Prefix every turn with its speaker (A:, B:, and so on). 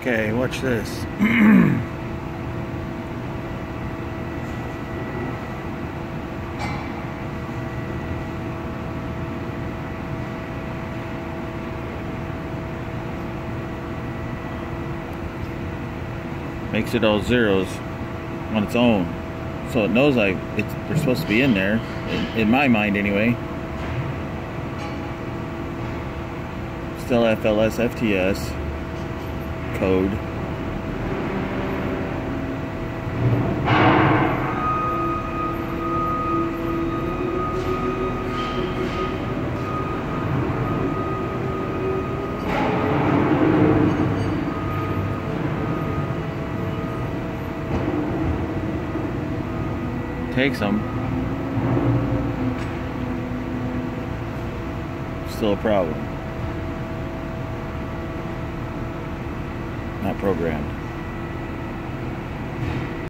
A: Okay, watch this. Makes it all zeros on its own, so it knows they're supposed to be in there, in my mind anyway. Still FLS FTS code. Takes them. Still a problem. Not programmed.